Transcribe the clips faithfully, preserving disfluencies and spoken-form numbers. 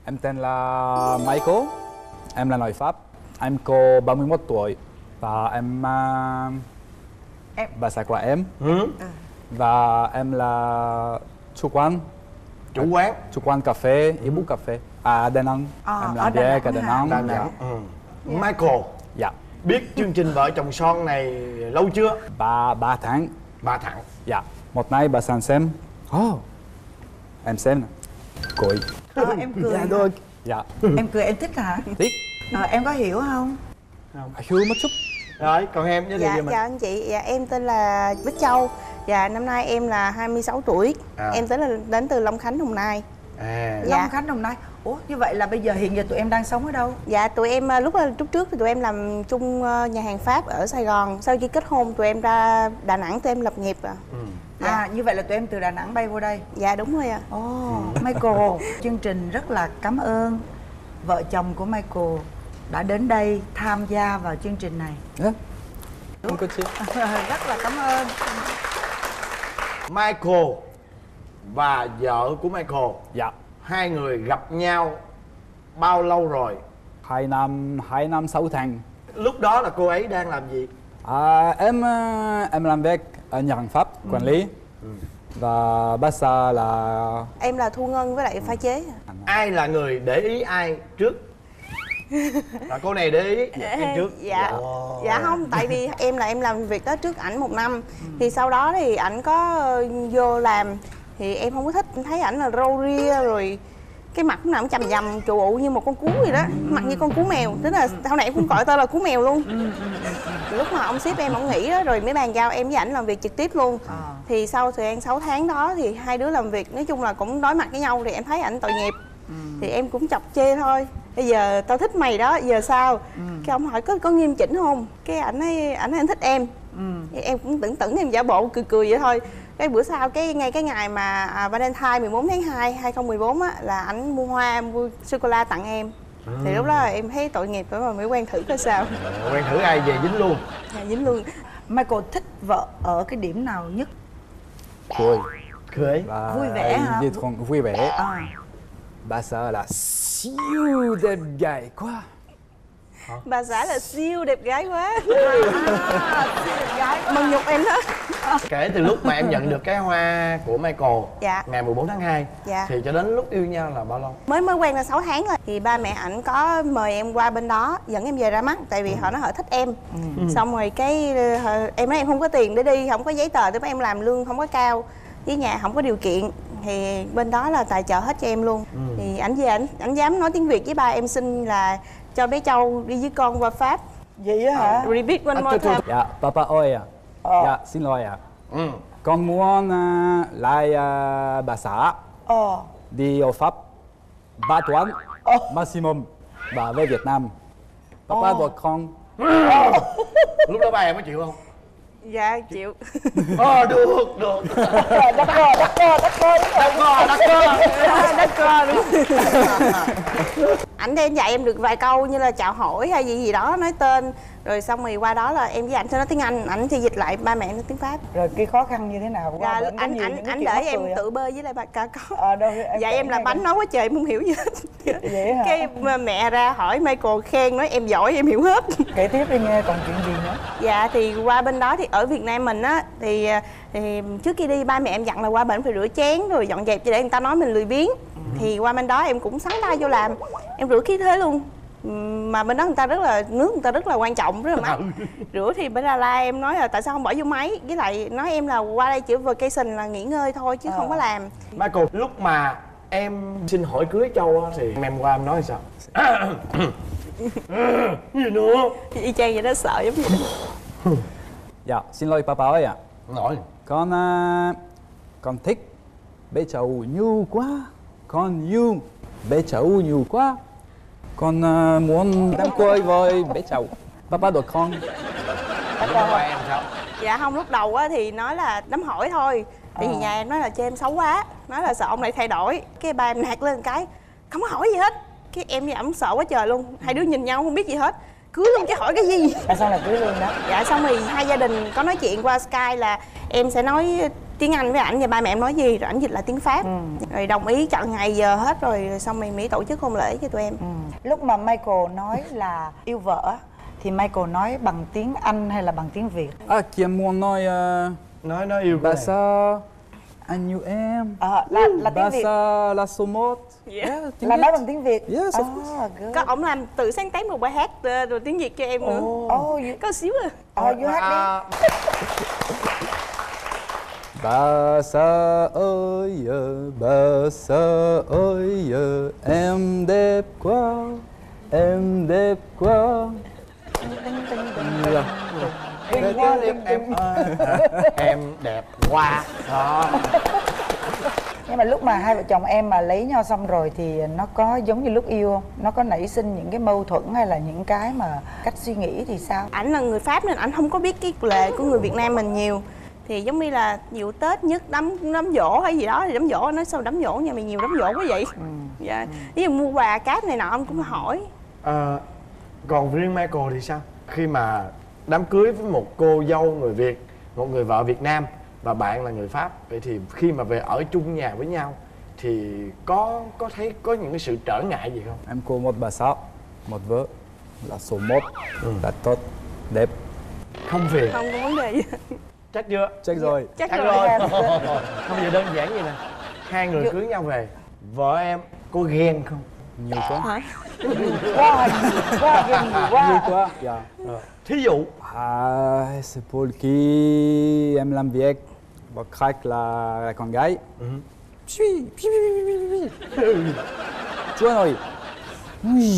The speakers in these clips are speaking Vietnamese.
Em tên là Michael. Em là người Pháp. Em có ba mươi mốt tuổi. Và em... Uh, em bà xã của em. Ừ. Và em là chủ quán. Chủ quán. Chủ quán cà phê, Ibu cà phê. À, Đà Nẵng. À, em ở làm Đà việc Nẵng ở Đà hả? Nẵng. Đà Nẵng. Ừ. Michael, Dạ. biết chương trình Vợ Chồng Son này lâu chưa? Ba, ba tháng. Ba tháng. Dạ. Một ngày bà sẵn xem. Oh. Em xem nè. Cười. À, em cười Dạ hả? được. Dạ. Em cười em thích hả? Tiếc. À, em có hiểu không? Hiểu một chút. Rồi, còn em giới thiệu Dạ, cho mình. chào anh chị. Dạ, em tên là Bích Châu. Dạ, năm nay em là hai mươi sáu tuổi. À. Em tới là đến từ Long Khánh, Đồng Nai. À. Dạ. Long Khánh, Đồng Nai. Ủa, như vậy là bây giờ hiện giờ tụi em đang sống ở đâu? Dạ, tụi em lúc lúc trước thì tụi em làm chung nhà hàng Pháp ở Sài Gòn. Sau khi kết hôn tụi em ra Đà Nẵng tụi em lập nghiệp à. Ừ. Dạ. À, như vậy là tụi em từ Đà Nẵng bay vô đây. Dạ đúng rồi ạ. Ồ, oh, Michael, chương trình rất là cảm ơn vợ chồng của Michael đã đến đây tham gia vào chương trình này. Dạ. Không có chi. Rất là cảm ơn. Michael và vợ của Michael, Dạ. hai người gặp nhau bao lâu rồi? Hai năm, hai năm sáu tháng. Lúc đó là cô ấy đang làm gì? À, em ờ, em làm việc ở nhà hàng Pháp quản lý. Ừ. Và bà xã là Em là thu ngân với lại pha chế. Ai là người để ý ai trước? Là cô này để ý em trước. Dạ. Wow. Dạ không, tại vì em là em làm việc đó trước ảnh một năm. Thì sau đó thì ảnh có ờ, vô làm thì em không có thích, em thấy ảnh là râu ria rồi cái mặt lúc nào cũng chằm chằm trụ ụ như một con cú vậy đó, mặt như con cú mèo. Tức là sau này em cũng gọi tên là cú mèo luôn. Lúc mà ông sếp em ông nghỉ đó rồi mới bàn giao em với ảnh làm việc trực tiếp luôn. À. Thì sau thời gian sáu tháng đó thì hai đứa làm việc nói chung là cũng đối mặt với nhau thì em thấy ảnh tội nghiệp. Thì em cũng chọc chê thôi. Bây giờ tao thích mày đó, giờ sao? Ừ. Cái ông hỏi có có nghiêm chỉnh không? Cái ảnh ấy ảnh ấy anh thích em. Ừ. Thì em cũng tưởng tưởng em giả bộ cười cười vậy thôi. Cái bữa sau cái ngay cái ngày mà à, Valentine mười bốn tháng hai hai không một bốn á là ảnh mua hoa mua sô cô la tặng em. Ừ. Thì lúc đó em thấy tội nghiệp rồi mà mới quen thử coi sao. À, quen thử ai về dính luôn. Dạ, dính luôn. Michael thích vợ ở cái điểm nào nhất? cười. Cười. Và Vui vẻ hả? dễ thương, vui vẻ. À. Bà xã là siêu đẹp gái quá. Bà xã là siêu đẹp gái quá. À, đẹp gái quá. Mừng nhục em đó. Kể từ lúc mà em nhận được cái hoa của Michael, Dạ. ngày mười bốn tháng hai, Dạ. thì cho đến lúc yêu nhau là bao lâu? Mới mới quen là sáu tháng rồi. Thì ba mẹ ảnh có mời em qua bên đó dẫn em về ra mắt. Tại vì họ nói họ thích em. Ừ. Xong rồi cái em nói em không có tiền để đi, không có giấy tờ để em làm lương không có cao, với nhà không có điều kiện. Thì bên đó là tài trợ hết cho em luôn. Ừ. Thì ảnh về ảnh ảnh dám nói tiếng Việt với ba em xin là cho bé Châu đi với con qua Pháp. Vậy á hả? Repeat one À, more thôi, thôi. time. Dạ, papa ơi ạ. Ờ. Dạ, xin lỗi ạ. Ừ. Con muốn uh, lại uh, bà xã Ờ. đi ở Pháp ba tuần Ờ. maximum và về Việt Nam. Papa Ờ. được không? Lúc đó ba em có chịu không? Dạ chịu. Ờ, được, được. Đắc cơ, đắc cơ, đắc cơ. Đắc cơ, đắc cơ. Đất cơ đúng. Ảnh đem dạy em được vài câu như là chào hỏi hay gì gì đó, nói tên. Rồi xong rồi qua đó là em với ảnh sẽ nói tiếng Anh, ảnh sẽ dịch lại ba mẹ nói tiếng Pháp. Rồi cái khó khăn như thế nào? Dạ, Qua bển có ảnh nhiều ảnh những cái ảnh chuyện để mắc em cười tự bơi với lại bà ca có. Ờ, đâu, em Dạ kể em là nghe bánh coi. nói quá trời em không hiểu gì hết. Vậy hả? Cái mẹ ra hỏi Michael khen nói em giỏi em hiểu hết. Kể tiếp đi nghe, còn chuyện gì nữa? Dạ thì qua bên đó thì ở Việt Nam mình á thì, thì trước khi đi ba mẹ em dặn là qua bển phải rửa chén rồi dọn dẹp cho để người ta nói mình lười biếng. Ừ. Thì qua bên đó em cũng sắn tay vô làm, em rửa khí thế luôn. Mà bên đó người ta rất là nước người ta rất là quan trọng, rất là mắc. Rửa thì bên la la em nói là tại sao không bỏ vô máy, với lại nói em là qua đây chỉ vacation là nghỉ ngơi thôi chứ À. không có làm. Michael, lúc mà em xin hỏi cưới Châu á, thì em qua em nói sao? Gì nữa? Y chang vậy đó, sợ giống vậy đó. Dạ, xin lỗi papa ơi ạ. Nói. Con uh, con thích bé Châu nhiều quá. Con yêu bé Châu nhiều quá. Con uh, muốn đám cưới với bé Châu. Papa được không? Lúc đó ba em sao? Dạ không, lúc đầu á thì nói là đám hỏi thôi. Thì À. nhà em nói là cho em xấu quá, nói là sợ ông này thay đổi. Cái ba em nạt lên cái không có hỏi gì hết. Cái em với ổng sợ quá trời luôn, hai đứa nhìn nhau không biết gì hết, cưới luôn chứ hỏi cái gì. Tại sao là cưới luôn đó? Dạ xong rồi hai gia đình có nói chuyện qua Skype là em sẽ nói tiếng Anh với ảnh và ba mẹ em nói gì rồi ảnh dịch lại tiếng Pháp. ừ. Rồi đồng ý chọn ngày giờ hết rồi, rồi xong rồi mới tổ chức hôn lễ cho tụi em. ừ. Lúc mà Michael nói là yêu vợ thì Michael nói bằng tiếng Anh hay là bằng tiếng Việt? À, chị em muốn nói uh, nói nói yêu cô bà này. sao anh yêu em. À, là là Bà tiếng Việt. sao là số một. Yeah. Yeah, tiếng Là Việt. nói bằng tiếng Việt. Yes, of oh, good. Có ổng làm tự sáng tác một bài hát ờ, rồi tiếng Việt cho em nữa. Oh, you, Có xíu à. oh, you hát đi. À, Bà xã ơi ờ, bà xã ơi ờ, em đẹp quá, em đẹp quá. Dạ. em quá đẹp em ơi. Em đẹp quá đó. Nhưng mà lúc mà hai vợ chồng em mà lấy nhau xong rồi thì nó có giống như lúc yêu không? Nó có nảy sinh những cái mâu thuẫn hay là những cái mà cách suy nghĩ thì sao? Ảnh là người Pháp nên ảnh không có biết cái lệ của người Việt Nam mình nhiều. Thì giống như là dụ Tết nhất đám đám giỗ hay gì đó thì đám giỗ nói sao đám giỗ nhà mày nhiều đám giỗ quá vậy. ừ. Dạ. Ví dụ mua quà cáp này nọ ông cũng hỏi. À, còn riêng Michael thì sao? Khi mà đám cưới với một cô dâu người Việt, một người vợ Việt Nam và bạn là người Pháp, vậy thì khi mà về ở chung nhà với nhau thì có có thấy có những cái sự trở ngại gì không? Em có một bà xã, một vợ là số một, Ừ. là tốt, đẹp. Không phiền. Không có vấn đề gì. Chắc chưa? Check rồi. Chắc, Chắc rồi. rồi. Không vậy đơn giản vậy nè. Hai người cưới nhau về, vợ em có ghen không? Nhiều quá. Hả? Quá quá ghen nhiều Nhiều quá. quá. Dạ. Ờ, thí dụ À, c'est pour qui aime làm việc và khác là, là con gái. Ừ. Chúa ơi. Ui.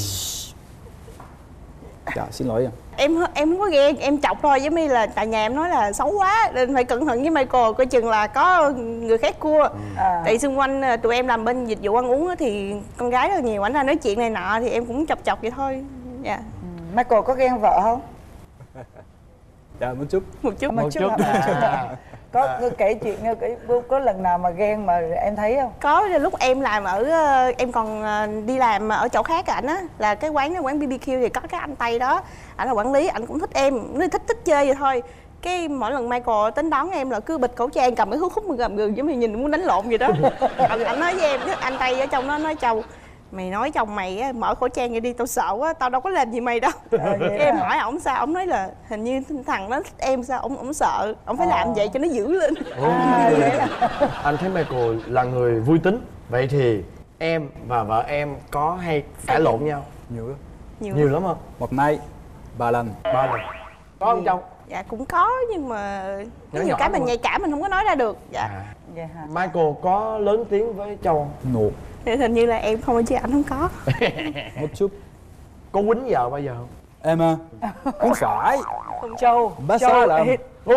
Dạ, xin lỗi ạ. Em em không có ghen, em chọc thôi, giống như là tại nhà em nói là xấu quá nên phải cẩn thận với Michael, coi chừng là có người khác cua. À. Tại xung quanh tụi em làm bên dịch vụ ăn uống á, thì con gái rất là nhiều, ảnh ra nói chuyện này nọ thì em cũng chọc chọc vậy thôi. Dạ. Michael có ghen vợ không? Dạ, một chút. Một chút. Một chút. À. Có, có kể chuyện có, có lần nào mà ghen mà em thấy không? Có lúc em làm ở em còn đi làm ở chỗ khác ảnh á, là cái quán đó quán bê bê kiu thì có cái anh Tây đó, ảnh là quản lý, ảnh cũng thích em, nó thích thích chơi vậy thôi. Cái mỗi lần Michael tính đón em là cứ bịt khẩu trang, cầm cái hút khúc mà gầm gừ giống như nhìn muốn đánh lộn vậy đó. anh, anh nói với em, anh Tây ở trong đó nói Châu, mày nói chồng mày á, mở khẩu trang vậy đi, tao sợ quá, tao đâu có làm gì mày đâu. À, Cái em hỏi ổng sao, ổng nói là hình như thằng đó thích em sao, ổng ổng sợ, ổng phải À. làm vậy cho nó dữ lên. À, vậy là... Anh thấy Michael là người vui tính. Vậy thì em và vợ em có hay cãi lộn nhau Nhiều lắm. Nhiều, nhiều lắm không? Một ngày, ba lần. Ba lần. Có không Châu? Dạ cũng có nhưng mà có Nhỏ nhiều nhỏ cái mình thôi. nhạy cảm mình không có nói ra được. Dạ. À. Vậy hả? Michael có lớn tiếng với Châu không? No. Thì hình như là em không, chứ ảnh không có. Một chút. Có quýnh vợ bao giờ không? Em à, không phải. Châu, Bà Châu xã làm. Ô,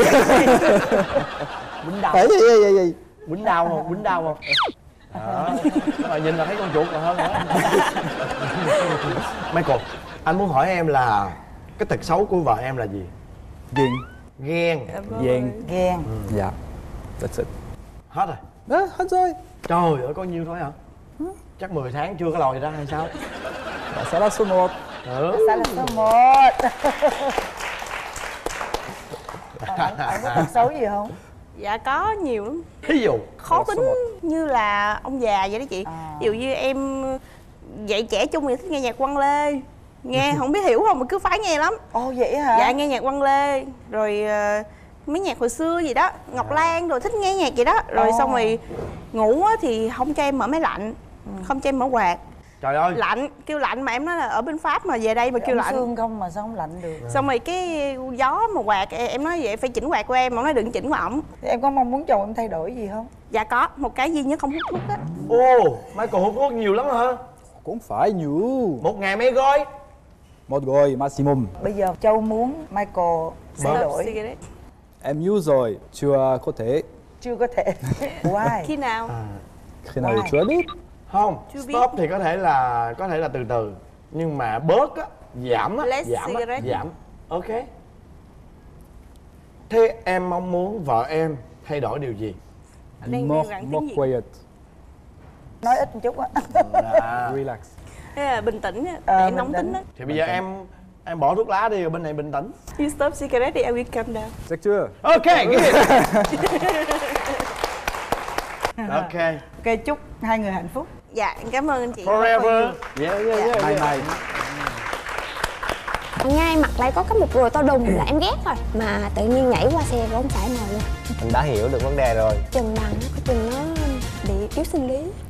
Quýnh đầu. Ấy, ấy, ấy, ấy. quýnh đau không? Quýnh đau không? Đó. Mà nhìn là thấy con chuột còn hơn nữa. Michael, anh muốn hỏi em là cái tật xấu của vợ em là gì? Ghen. Ghen. Ghen. Ghen. Dạ. That's it. Hết rồi. Đó, hết rồi. Trời ơi, có nhiêu thôi hả? Chắc mười tháng chưa có lòi ra hay sao? Bà xã là số một. Ừ. Xã là số một. Anh có tật xấu gì không? Dạ có nhiều lắm. Thí dụ. Khó Số tính một. như là ông già vậy đó chị. À. Ví dụ như em dạy trẻ trung thì thích nghe nhạc Quang Lê. Nghe không biết hiểu không mà cứ phải nghe lắm. Ồ vậy hả? Dạ nghe nhạc Quang Lê. Rồi ờ, mấy nhạc hồi xưa gì đó, Ngọc Lan rồi thích nghe nhạc vậy đó. Rồi Ồ. xong rồi ngủ á thì không cho em mở máy lạnh, không cho em mở quạt. Trời ơi. Lạnh, kêu lạnh mà em nói là ở bên Pháp mà về đây mà kêu Ấm lạnh. xương không mà sao không lạnh được? Xong rồi cái gió mà quạt em nói vậy phải chỉnh quạt của em, ông nói đừng chỉnh của ổng. Thì em có mong muốn chồng em thay đổi gì không? Dạ có, một cái duy nhất không hút thuốc á. Ồ, Michael hút thuốc nhiều lắm hả? Cũng phải nhiều. Một ngày mấy gói? Một gói maximum. Bây giờ Châu muốn Michael thay Stop đổi. cigarette. Em yêu rồi, chưa có thể. Chưa có thể. Why? Khi nào? À, Khi nào Why? thì chưa biết. không, Chưa biết. stop thì có thể là có thể là từ từ, nhưng mà bớt á, giảm á, Less giảm á, cigarette. giảm. Ok. Thế em mong muốn vợ em thay đổi điều gì? Be Đang more, gắng tiếng more Việt. quiet. Nói ít một chút á. À, Relax. Thế là bình tĩnh á, Ờ, tại em bình nóng tĩnh. tính á. thì bây giờ em Em bỏ thuốc lá đi rồi bên này bình tĩnh. You stop cigarette thì I will calm down. Chắc chưa? Ok, good. Ok. Ok, chúc hai người hạnh phúc. Dạ, em cảm ơn anh chị. Forever. Yeah, yeah, yeah. Này yeah. này. Ngay mặt lại có cái một rùi to đùng là em ghét rồi. Mà tự nhiên nhảy qua xe bóng xả mờ luôn. Mình đã hiểu được vấn đề rồi. Chừng bằng á, có chừng nó bị yếu sinh lý.